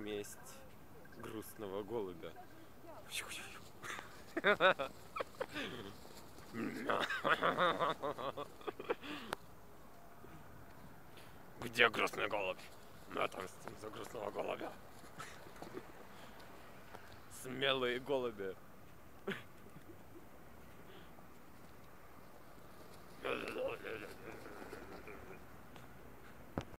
месть грустного голубя. Где грустный голубь? Мы отомстим за грустного голубя. Смелые голуби.